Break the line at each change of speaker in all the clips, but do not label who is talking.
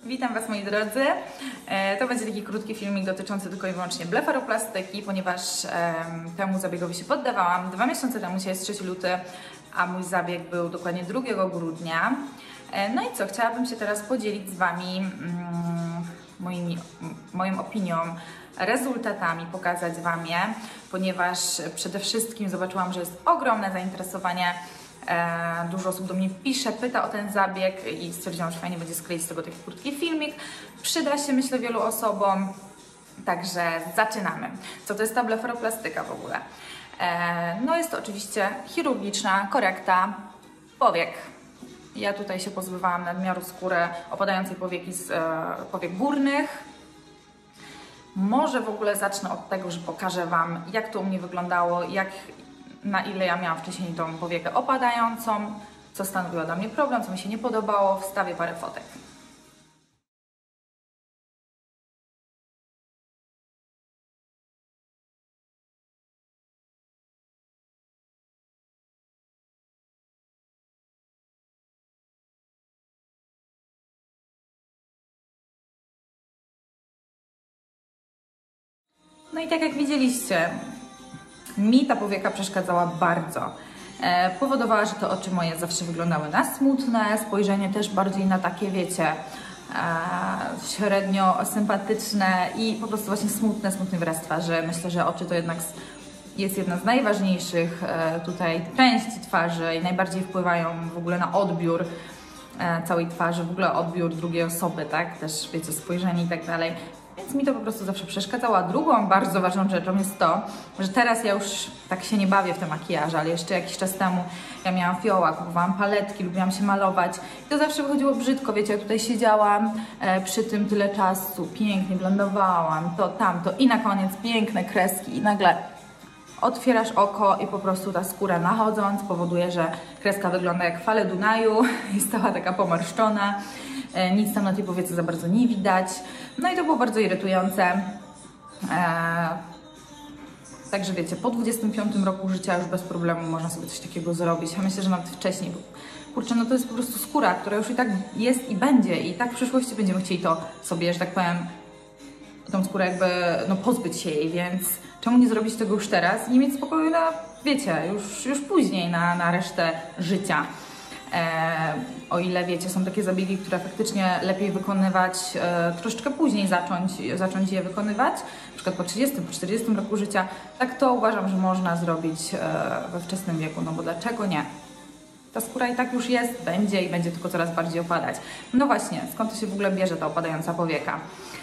Witam Was, moi drodzy. To będzie taki krótki filmik dotyczący tylko i wyłącznie blefaroplastyki, ponieważ temu zabiegowi się poddawałam 2 miesiące temu, dzisiaj jest 3 luty, a mój zabieg był dokładnie 2 grudnia. No i co, chciałabym się teraz podzielić z Wami moją opinią, rezultatami, pokazać Wam je, ponieważ przede wszystkim zobaczyłam, że jest ogromne zainteresowanie. Dużo osób do mnie pisze, pyta o ten zabieg i stwierdziłam, że fajnie będzie skleić z tego taki krótki filmik. Przyda się, myślę, wielu osobom. Także zaczynamy. Co to jest ta blefaroplastyka w ogóle? No jest to oczywiście chirurgiczna korekta powiek. Ja tutaj się pozbywałam nadmiaru skóry opadającej powieki z powiek górnych. Może w ogóle zacznę od tego, że pokażę Wam, jak to u mnie wyglądało, na ile ja miałam wcześniej tą powiekę opadającą, co stanowiło dla mnie problem, co mi się nie podobało. Wstawię parę fotek. No i tak jak widzieliście, mi ta powieka przeszkadzała bardzo. Powodowała, że te oczy moje zawsze wyglądały na smutne, spojrzenie też bardziej na takie, wiecie, średnio sympatyczne i po prostu właśnie smutny wyraz twarzy. Myślę, że oczy to jednak jest jedna z najważniejszych tutaj części twarzy i najbardziej wpływają w ogóle na odbiór całej twarzy, w ogóle odbiór drugiej osoby, tak? Też wiecie, spojrzenie i tak dalej. Więc mi to po prostu zawsze przeszkadzało. A drugą bardzo ważną rzeczą jest to, że teraz ja już tak się nie bawię w te makijaże, ale jeszcze jakiś czas temu ja miałam fioła, kupowałam paletki, lubiłam się malować i to zawsze wychodziło brzydko, wiecie, ja tutaj siedziałam przy tym tyle czasu, pięknie blendowałam to, tamto i na koniec piękne kreski i nagle otwierasz oko i po prostu ta skóra nachodząc powoduje, że kreska wygląda jak fale Dunaju, jest cała taka pomarszczona. Nic tam na tej powiece za bardzo nie widać. No i to było bardzo irytujące. Także wiecie, po 25 roku życia już bez problemu można sobie coś takiego zrobić. Ja myślę, że nawet wcześniej, bo kurczę, no to jest po prostu skóra, która już i tak jest i będzie. I tak w przyszłości będziemy chcieli to sobie, że tak powiem, tą skórę jakby, no pozbyć się jej, więc czemu nie zrobić tego już teraz i nie mieć spokoju na, wiecie, już później na resztę życia. O ile wiecie, są takie zabiegi, które faktycznie lepiej wykonywać troszeczkę później zacząć je wykonywać, na przykład po 30, po 40 roku życia, tak to uważam, że można zrobić we wczesnym wieku, no bo dlaczego nie? Ta skóra i tak już jest, będzie i będzie tylko coraz bardziej opadać. No właśnie, skąd to się w ogóle bierze ta opadająca powieka?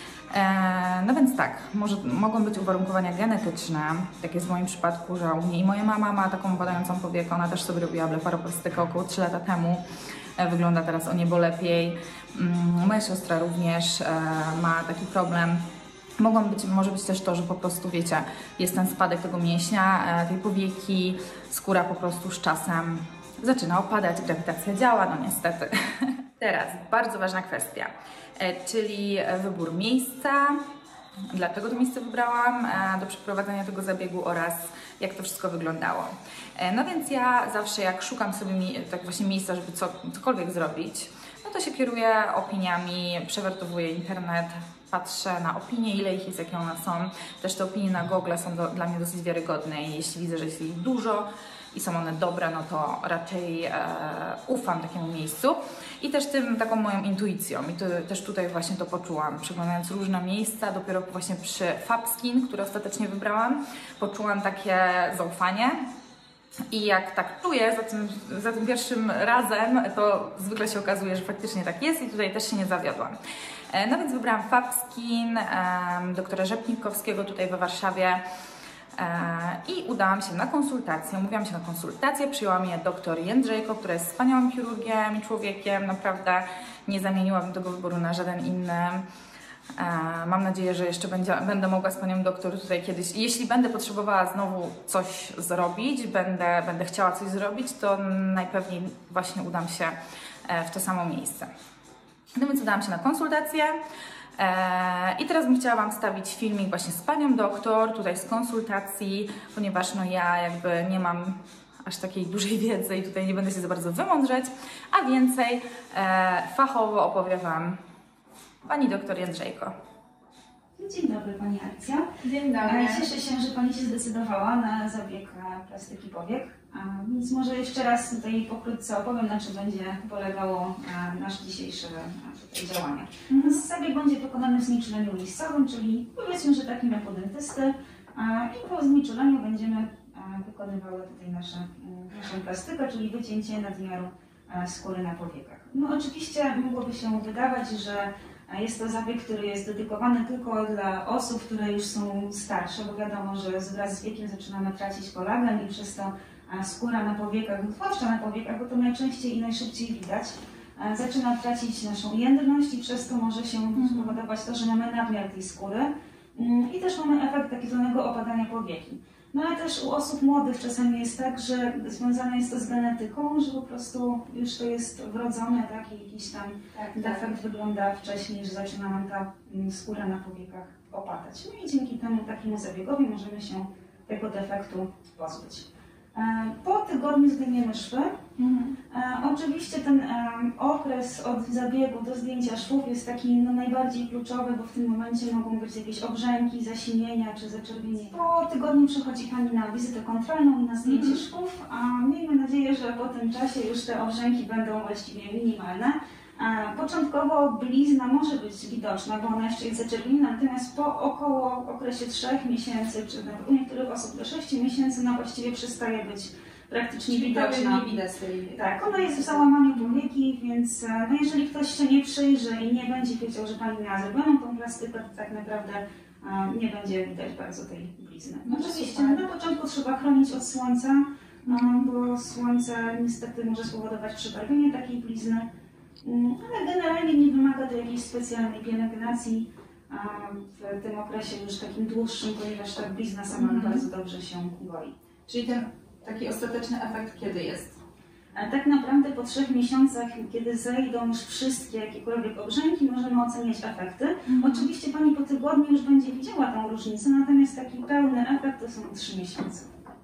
No więc tak, mogą być uwarunkowania genetyczne, tak jest w moim przypadku, że u mnie i moja mama ma taką opadającą powiekę, ona też sobie robiła blefaroplastykę około 3 lata temu, wygląda teraz o niebo lepiej. Moja siostra również ma taki problem. Może być też to, że po prostu wiecie, jest ten spadek tego mięśnia, tej powieki, skóra po prostu z czasem zaczyna opadać, grawitacja działa, no niestety. Teraz bardzo ważna kwestia, czyli wybór miejsca, dlaczego to miejsce wybrałam do przeprowadzenia tego zabiegu oraz jak to wszystko wyglądało. No więc ja zawsze jak szukam sobie tak właśnie miejsca, żeby cokolwiek zrobić, no to się kieruję opiniami, przewertowuję internet, patrzę na opinie, ile ich jest, jakie one są. Też te opinie na Google są dla mnie dosyć wiarygodne i jeśli widzę, że jest ich dużo i są one dobre, no to raczej ufam takiemu miejscu i też taką moją intuicją i też tutaj właśnie to poczułam, przeglądając różne miejsca, dopiero właśnie przy FabSkin, które ostatecznie wybrałam, poczułam takie zaufanie. I jak tak czuję za tym pierwszym razem, to zwykle się okazuje, że faktycznie tak jest i tutaj też się nie zawiodłam. No więc wybrałam FabSkin doktora Rzepnikowskiego tutaj we Warszawie i udałam się na konsultację. Umówiłam się na konsultację, przyjęła mnie dr Jędrzejko, która jest wspaniałym chirurgiem i człowiekiem. Naprawdę nie zamieniłabym tego wyboru na żaden inny. Mam nadzieję, że jeszcze będę mogła z panią doktor tutaj kiedyś, jeśli będę potrzebowała znowu coś zrobić, będę chciała coś zrobić, to najpewniej właśnie udam się w to samo miejsce. No więc udałam się na konsultację i teraz bym chciała Wam wstawić filmik właśnie z panią doktor, tutaj z konsultacji, ponieważ no ja jakby nie mam aż takiej dużej wiedzy i tutaj nie będę się za bardzo wymądrzeć, a więcej fachowo opowiem Wam pani doktor Jędrzejko.
Dzień dobry Pani Alicja.
Dzień dobry.
Cieszę się, że Pani się zdecydowała na zabieg plastyki powiek. Więc może jeszcze raz tutaj pokrótce opowiem, na czym będzie polegało nasze dzisiejsze działanie. Zabieg będzie wykonany w znieczuleniu miejscowym, czyli powiedzmy, że takim jak u dentysty. I po znieczuleniu będziemy wykonywały tutaj naszą plastykę, czyli wycięcie nadmiaru skóry na powiekach. No oczywiście mogłoby się wydawać, że jest to zabieg, który jest dedykowany tylko dla osób, które już są starsze, bo wiadomo, że wraz z wiekiem zaczynamy tracić kolagen i przez to skóra na powiekach, tłuszcza na powiekach, bo to najczęściej i najszybciej widać, zaczyna tracić naszą jędrność i przez to może się spowodować to, że mamy nadmiar tej skóry i też mamy efekt tak zwanego opadania powieki. No ale też u osób młodych czasami jest tak, że związane jest to z genetyką, że po prostu już to jest wrodzone, tak, i jakiś tam defekt wygląda wcześniej, że zaczyna nam ta skóra na powiekach opadać. No i dzięki temu takiemu zabiegowi możemy się tego defektu pozbyć. Po tygodniu zdejmiemy szwy. Oczywiście ten okres od zabiegu do zdjęcia szwów jest taki najbardziej kluczowy, bo w tym momencie mogą być jakieś obrzęki, zasinienia czy zaczerwienienia. Po tygodniu przychodzi Pani na wizytę kontrolną i na zdjęcie szwów, a miejmy nadzieję, że po tym czasie już te obrzęki będą właściwie minimalne. Początkowo blizna może być widoczna, bo ona jeszcze jest zaczerwieniona, natomiast po około okresie 3 miesięcy, czy nawet u niektórych osób do 6 miesięcy, właściwie przestaje być praktycznie widoczna.
Nie widać tej...
Tak, ona jest w załamaniu powieki, więc jeżeli ktoś się nie przyjrzy i nie będzie wiedział, że Pani miała zrobioną tą plastykę, to tak naprawdę nie będzie widać bardzo tej blizny. Oczywiście na początku trzeba chronić od słońca, bo słońce niestety może spowodować przebarwienie takiej blizny. Ale generalnie nie wymaga to jakiejś specjalnej pielęgnacji w tym okresie już takim dłuższym, ponieważ ta blizna sama bardzo dobrze się goi.
Czyli ten taki ostateczny efekt kiedy jest?
Tak naprawdę po 3 miesiącach, kiedy zejdą już wszystkie jakiekolwiek obrzęki, możemy oceniać efekty. Oczywiście Pani po tygodniu już będzie widziała tą różnicę, natomiast taki pełny efekt to są 3 miesiące.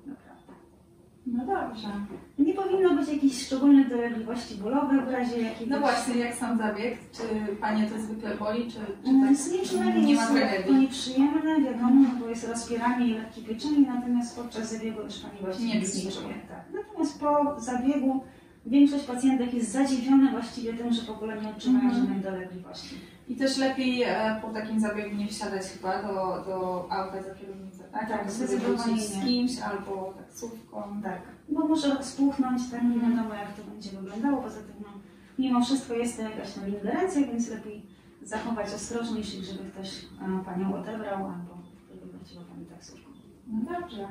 No dobrze.
Nie powinno być jakichś szczególnych dolegliwości bólowych w razie jakiegoś...
No właśnie, jak sam zabieg? Czy Panie to zwykle boli, czy tak
znieczulenie
nie ma
jest
tragedii?
nieprzyjemne, wiadomo, bo jest rozpieranie i lekkie pieczenie, natomiast podczas zabiegu już Pani właściwie
Nie
nic nie czuje. Tak. Natomiast po zabiegu większość pacjentek jest zadziwiona właściwie tym, że w ogóle nie odczuwają żadnych dolegliwości.
I też lepiej po takim zabiegu nie wsiadać chyba do auta za kierownicę, tak?
Tak,
albo
zdecydowanie
z kimś, albo taksówką.
Tak, bo może spuchnąć, tak, nie wiadomo jak to będzie wyglądało, poza tym mimo wszystko jest to jakaś ingerencja, więc lepiej zachować ostrożność, żeby ktoś Panią odebrał, albo wyprowadziła Pani taksówką.
No dobrze.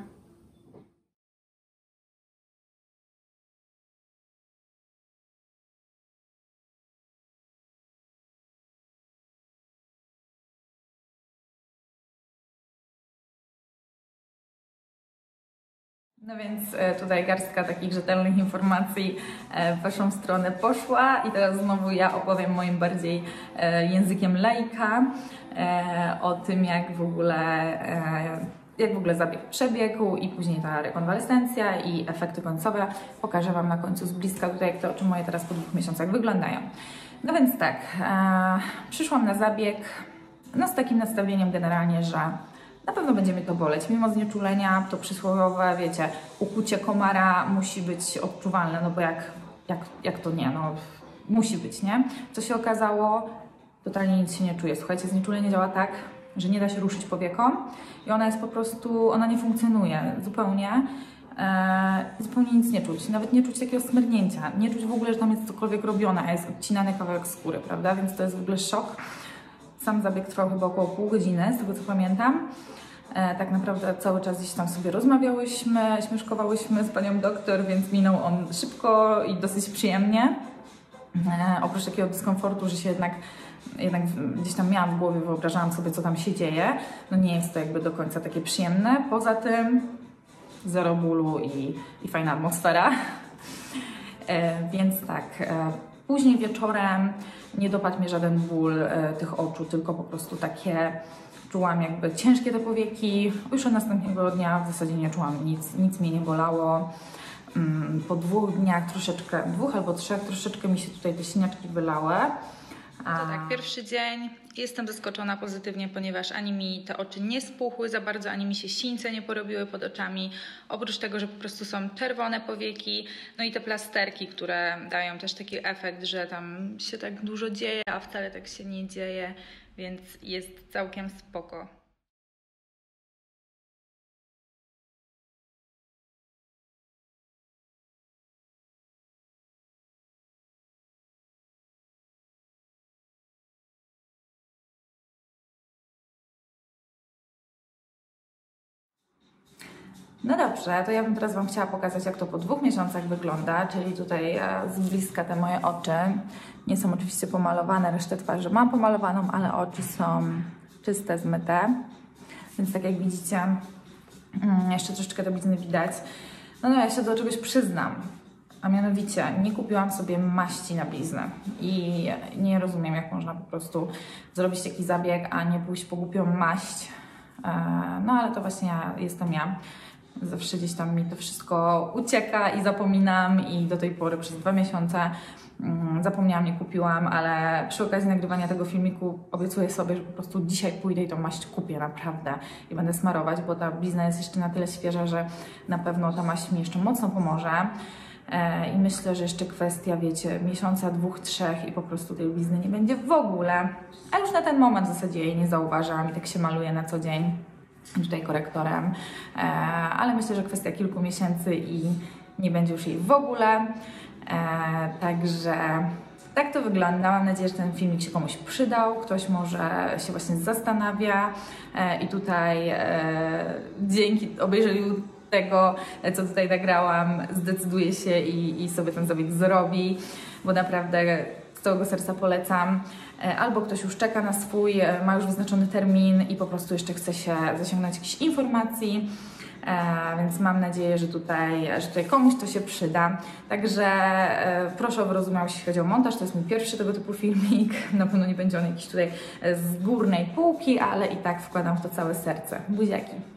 No więc tutaj garstka takich rzetelnych informacji w Waszą stronę poszła i teraz znowu ja opowiem moim bardziej językiem laika o tym, jak w ogóle zabieg przebiegł i później ta rekonwalescencja i efekty końcowe. Pokażę Wam na końcu z bliska tutaj, jak te oczy moje teraz po 2 miesiącach wyglądają. No więc tak, przyszłam na zabieg z takim nastawieniem generalnie, że na pewno będzie mnie to boleć. Mimo znieczulenia to przysłowiowe, wiecie, ukucie komara musi być odczuwalne, no bo jak to nie, no musi być, nie? Co się okazało, totalnie nic się nie czuje. Słuchajcie, znieczulenie działa tak, że nie da się ruszyć powieką i ona jest po prostu, ona nie funkcjonuje zupełnie. Zupełnie nic nie czuć, nawet nie czuć takiego smyrnięcia, nie czuć w ogóle, że tam jest cokolwiek robione, a jest odcinany kawałek skóry, prawda? Więc to jest w ogóle szok. Sam zabieg trwał chyba około pół godziny, z tego co pamiętam. Tak naprawdę cały czas gdzieś tam sobie rozmawiałyśmy, śmieszkowałyśmy z panią doktor, więc minął on szybko i dosyć przyjemnie. Oprócz takiego dyskomfortu, że się jednak gdzieś tam miałam w głowie, wyobrażałam sobie, co tam się dzieje. No nie jest to jakby do końca takie przyjemne. Poza tym zero bólu i fajna atmosfera. Więc tak, później wieczorem nie dopadł mnie żaden ból tych oczu, tylko po prostu takie czułam jakby ciężkie te powieki. Już od następnego dnia w zasadzie nie czułam nic mnie nie bolało. Po 2 dniach troszeczkę, 2 albo 3, troszeczkę mi się tutaj te siniaczki wylały. To tak, pierwszy dzień. Jestem zaskoczona pozytywnie, ponieważ ani mi te oczy nie spuchły za bardzo, ani mi się sińce nie porobiły pod oczami. Oprócz tego, że po prostu są czerwone powieki, no i te plasterki, które dają też taki efekt, że tam się tak dużo dzieje, a wcale tak się nie dzieje, więc jest całkiem spoko. No dobrze, to ja bym teraz Wam chciała pokazać, jak to po 2 miesiącach wygląda, czyli tutaj z bliska te moje oczy. Nie są oczywiście pomalowane, resztę twarzy mam pomalowaną, ale oczy są czyste, zmyte. Więc tak jak widzicie, jeszcze troszeczkę do blizny widać. No ja się do czegoś przyznam, a mianowicie nie kupiłam sobie maści na bliznę i nie rozumiem, jak można po prostu zrobić taki zabieg, a nie pójść po głupią maść. No ale to właśnie jestem ja. Zawsze gdzieś tam mi to wszystko ucieka i zapominam i do tej pory przez 2 miesiące zapomniałam, nie kupiłam, ale przy okazji nagrywania tego filmiku obiecuję sobie, że po prostu dzisiaj pójdę i tą maść kupię naprawdę i będę smarować, bo ta blizna jest jeszcze na tyle świeża, że na pewno ta maść mi jeszcze mocno pomoże. I myślę, że jeszcze kwestia, wiecie, miesiąca, 2, 3 i po prostu tej blizny nie będzie w ogóle. A już na ten moment w zasadzie jej nie zauważam i tak się maluję na co dzień tutaj korektorem. Ale myślę, że kwestia kilku miesięcy i nie będzie już jej w ogóle. Także tak to wygląda. Mam nadzieję, że ten filmik się komuś przydał. Ktoś może się właśnie zastanawia i tutaj dzięki obejrzeniu tego, co tutaj nagrałam, zdecyduje się i sobie ten zabieg zrobi, bo naprawdę z całego serca polecam. Albo ktoś już czeka na swój, ma już wyznaczony termin i po prostu jeszcze chce się zasięgnąć jakichś informacji, więc mam nadzieję, że tutaj komuś to się przyda. Także proszę o wyrozumiałość, jeśli chodzi o montaż, to jest mój pierwszy tego typu filmik. Na pewno nie będzie on jakiś tutaj z górnej półki, ale i tak wkładam w to całe serce. Buziaki!